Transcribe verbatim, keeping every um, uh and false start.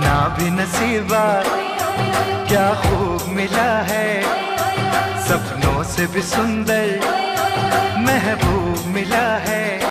इतना भी नसीबा क्या खूब मिला है, सपनों से भी सुंदर महबूब मिला है।